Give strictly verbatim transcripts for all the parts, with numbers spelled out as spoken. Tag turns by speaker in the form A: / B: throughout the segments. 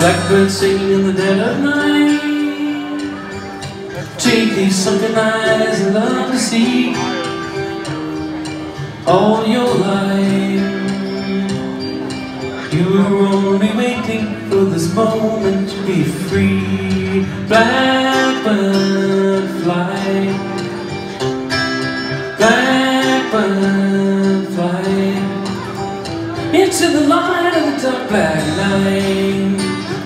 A: Blackbird singing in the dead of night. Take these sunken eyes and love to see all your life. You were only waiting for this moment to be free. Blackbird fly, blackbird fly into the light of the dark black night.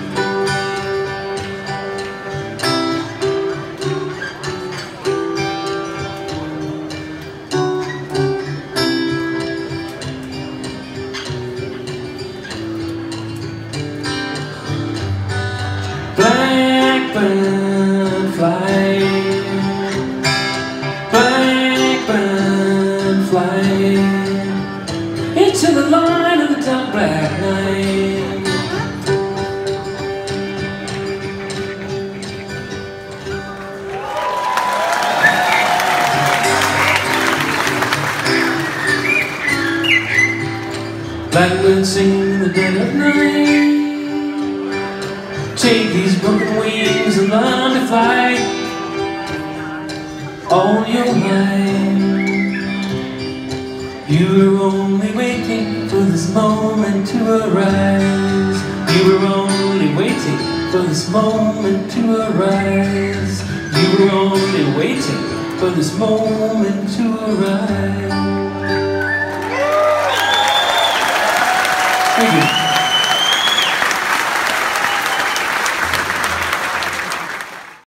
A: Blackbird fly, blackbird fly into the light of the dark black night. Blackbird singing in the dead of night. Take these broken wings and learn to fly all your life. You were only waiting for this moment to arise. You were only waiting for this moment to arise. You were only waiting for this moment to arise.